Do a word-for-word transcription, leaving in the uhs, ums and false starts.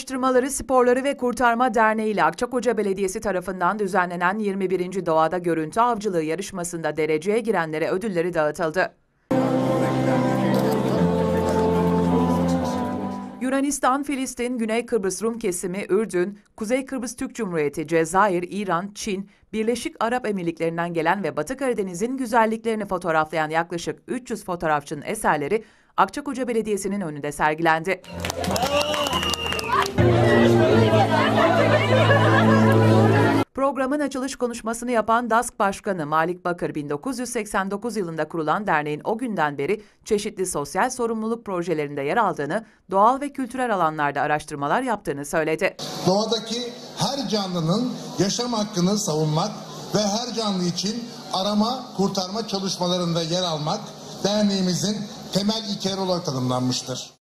Araştırmaları, Sporları ve Kurtarma Derneği ile Akçakoca Belediyesi tarafından düzenlenen yirmi birinci Doğada Görüntü Avcılığı yarışmasında dereceye girenlere ödülleri dağıtıldı. Yunanistan, Filistin, Güney Kıbrıs Rum kesimi, Ürdün, Kuzey Kıbrıs Türk Cumhuriyeti, Cezayir, İran, Çin, Birleşik Arap Emirlikleri'nden gelen ve Batı Karadeniz'in güzelliklerini fotoğraflayan yaklaşık üç yüz fotoğrafçının eserleri Akçakoca Belediyesi'nin önünde sergilendi. Programın açılış konuşmasını yapan DASK Başkanı Malik Bakır, bin dokuz yüz seksen dokuz yılında kurulan derneğin o günden beri çeşitli sosyal sorumluluk projelerinde yer aldığını, doğal ve kültürel alanlarda araştırmalar yaptığını söyledi. Doğadaki her canlının yaşam hakkını savunmak ve her canlı için arama, kurtarma çalışmalarında yer almak derneğimizin temel ilkeleri olarak tanımlanmıştır.